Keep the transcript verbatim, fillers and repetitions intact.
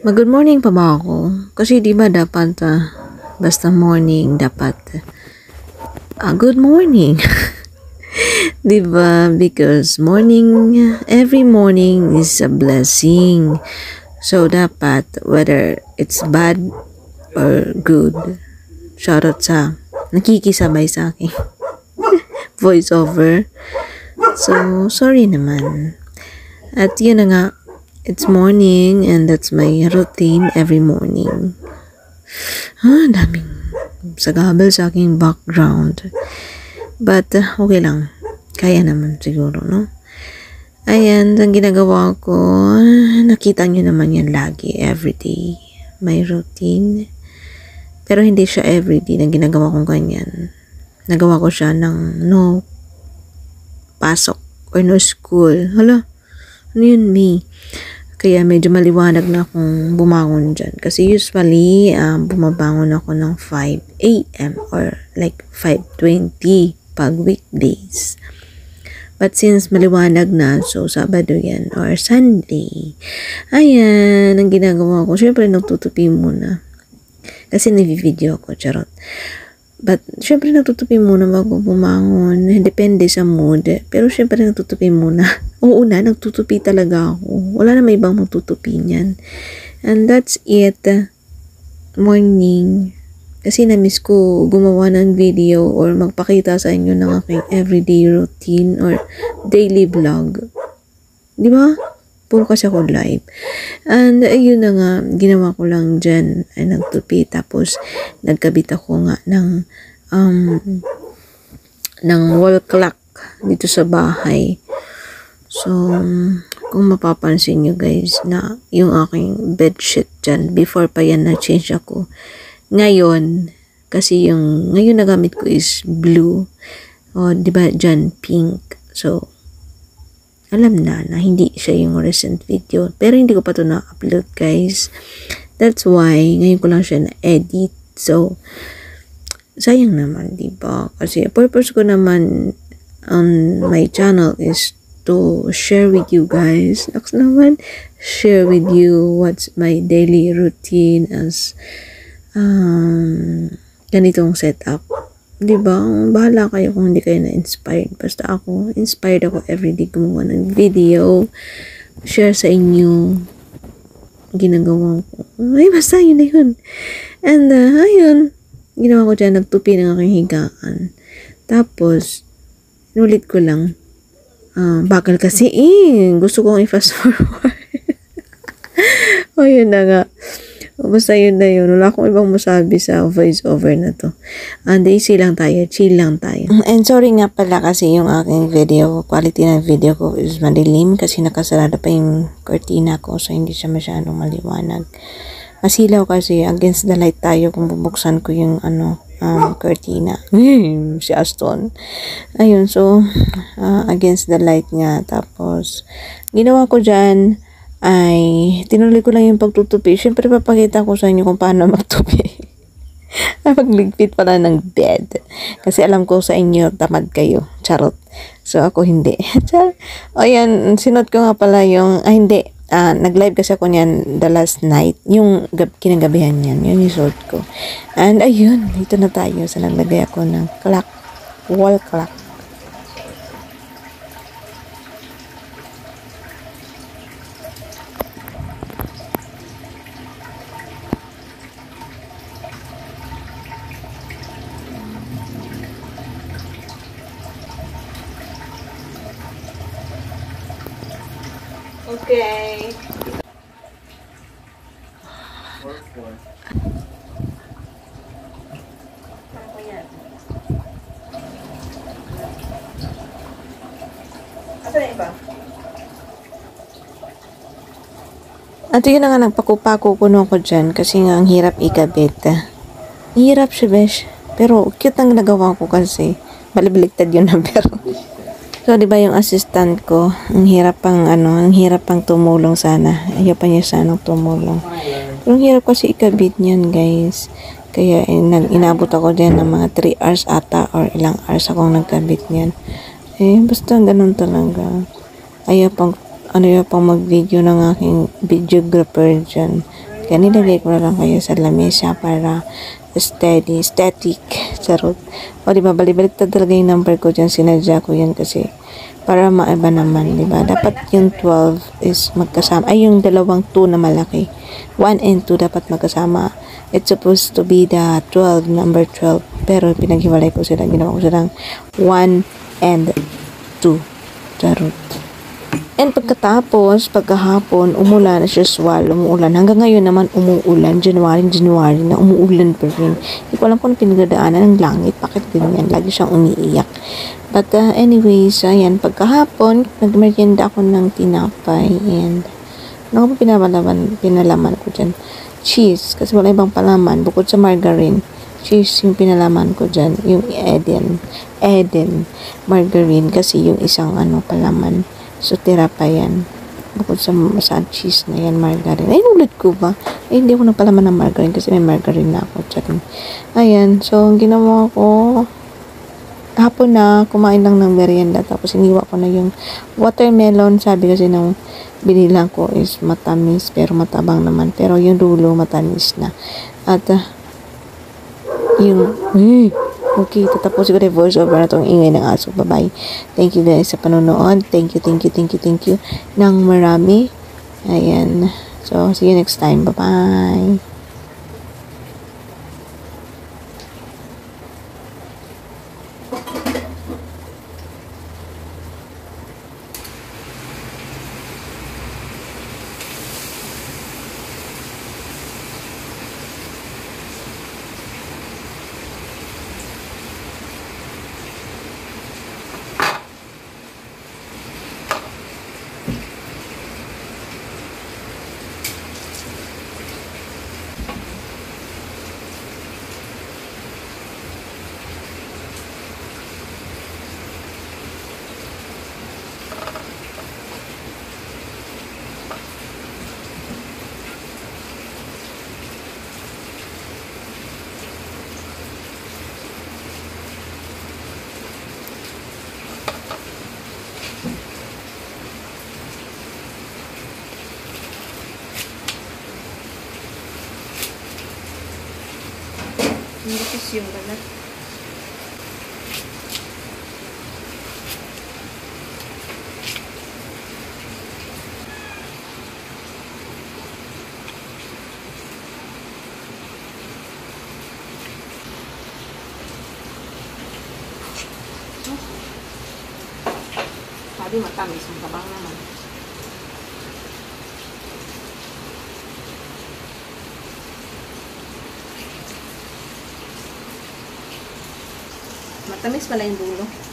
Mag-good morning pa ba ako? Kasi di ba dapat, ah, basta morning, dapat, ah, good morning. Di ba? Because morning, every morning is a blessing. So, dapat, whether it's bad or good, shoutout sa nakikisabay sa akin. Voice over. So, sorry naman. At yun na nga, it's morning and that's my routine every morning. Ah, daming sagabal sa aking background. But, uh, okay lang. Kaya naman siguro, no? Ayan, ang ginagawa ko, nakita nyo naman yan lagi, everyday. My routine. Pero hindi siya everyday na ginagawa kong ganyan. Nagawa ko siya ng no pasok or no school. Hala, ano yun, me? Kaya medyo maliwanag na akong bumangon dyan. Kasi usually, um, bumabangon ako ng five a m or like five twenty pag weekdays. But since maliwanag na, so Sabado yan or Sunday, ayan, ang ginagawa ko, syempre nagtutupi muna. Kasi nag-video ako, charot. But, syempre nagtutupi muna bago bumangon. Depende sa mood. Pero syempre nagtutupi muna. Oo na, nagtutupi talaga ako. Wala na may ibang magtutupi niyan. And that's it. Morning. Kasi na-miss ko gumawa ng video or magpakita sa inyo ng aking everyday routine or daily vlog. Di ba? Puro kasi ako live. And ayun na nga, ginawa ko lang dyan ay nagtupi. Tapos nagkabit ako nga ng um, ng wall clock dito sa bahay. So, kung mapapansin nyo guys na yung aking bedsheet dyan, before pa yan na-change ako. Ngayon, kasi yung ngayon na gamit ko is blue. O, di ba dyan pink. So, alam na na hindi siya yung recent video. Pero hindi ko pa ito na-upload guys. That's why, ngayon ko lang siya na-edit. So, sayang naman, diba? Kasi purpose ko naman on my channel is to share with you guys. Next naman, share with you what's my daily routine as um, ganitong setup. Diba? Bahala kayo kung hindi kayo na-inspired. Basta ako, inspired ako everyday gumawa ng video. Share sa inyo ginagawa ko. Ay, basta yun na yun. And, uh, ayun. Ginawa ko dyan, nagtupi ng aking higaan. Tapos, inulit ko lang. Uh, bakal kasi, eh. Gusto kong i-fast forward. O, yun na nga. Basta yun na yun. Wala akong ibang masabi sa voice over na to. And easy lang tayo. Chill lang tayo. And sorry nga pala kasi yung aking video, quality ng video ko is madilim kasi nakasarado pa yung cortina ko so hindi siya masyadong maliwanag. Masilaw kasi against the light tayo kung bubuksan ko yung ano, um, cortina. Si Aston. Ayun, so uh, against the light nga. Tapos, ginawa ko dyan ay tinuloy ko lang yung pagtutupi. Siyempre papakita ko sa inyo kung paano magtupi. Magligpit pala ng bed. Kasi alam ko sa inyo tamad kayo. Charot. So ako hindi. O yan, sinot ko nga pala yung, ay hindi, uh, nag-live kasi ako niyan the last night. Yung gab kinagabihan niyan. Yun yung suot ko. And ayun, dito na tayo. So naglagay ako ng clock. Wall clock. Okay. Asa na iba? At yun na nga, nagpakupa-ko kuno ko dyan kasi nga ang hirap ikabit. Hirap siya, besh. Pero cute ang nagawa ko kasi. Balibaligtad yun number. So, di ba yung assistant ko, ang hirap pang, ano, ang hirap pang tumulong sana. Ayaw pa niya sanang tumulong. Pero ang hirap kasi ikabit niyan, guys. Kaya, eh, nag inabot ako din ng mga three hours ata or ilang hours akong nagkabit niyan. Eh, basta ganun talaga. Ayaw pang, ano yung pang mag-video ng aking videographer dyan. Kaya nilagay ko na lang kayo sa lamesa para steady, static. Charot. O diba, balibaliktad talaga yung number ko dyan. Sinadya ko yan kasi para maiba naman, diba? Dapat yung twelve is magkasama. Ay, yung dalawang two na malaki. one and two dapat magkasama. It's supposed to be the twelve, number twelve. Pero pinaghiwalay ko sila. Ginawa ko silang one and two. Charot. And pagkatapos, pagkahapon, umulan as usual, umuulan. Hanggang ngayon naman umuulan, January, January na umuulan pa rin. Hindi ko alam kung pinagdadaanan ng langit. Bakit ganyan? Lagi siyang umiiyak. But uh, anyways, ayan, pagkahapon, nagmerienda ako ng tinapay and ano ko pinalaman, pinalaman ko dyan? Cheese, kasi wala ibang palaman, bukod sa margarine. Cheese yung pinalaman ko dyan, yung Eden. Eden, margarine, kasi yung isang ano palaman. So, tira pa yan. Bukod sa, sa cheese na yan, margarine. Ay, ulit ko ba? Ay, hindi ako nagpalaman ng margarine kasi may margarine na ako. Charing. Ayan. So, ang ginawa ko, hapon na, kumain lang ng merienda. Tapos, iniwa ko na yung watermelon. Sabi kasi ng binilang ko is matamis, pero matabang naman. Pero yung dulo, matamis na. At, uh, yung, eh, okay, tatapusin ko na yung voiceover na itong ingay ng aso. Bye-bye. Thank you guys sa panonood. Thank you, thank you, thank you, thank you ng marami. Ayan. So, see you next time. Bye-bye. Nipis yung balat. Sabi matamis, ang tabang naman. Matamis pala yung dulo.